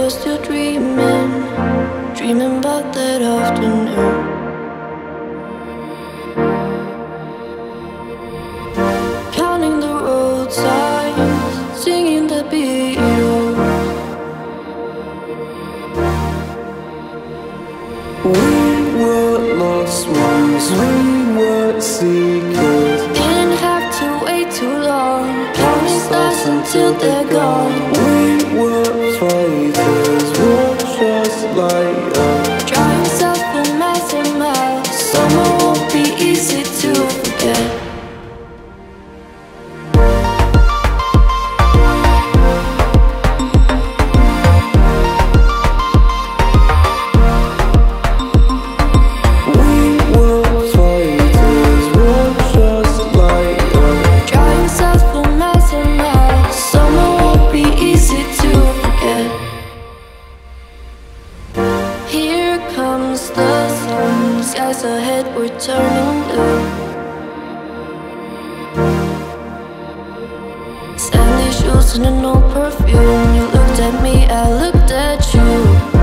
were still dreaming, dreaming about that afternoon. Counting the road signs, singing the Beatles. We were lost ones, we were seekers. Didn't have to wait too long, counting stars until they're gone. We were fighters, watch us light up. Draw yourself a massive mile, summer won't be easy to forget. The sun, skies ahead, we're turning blue. Sandy shoes and an old perfume. You looked at me, I looked at you.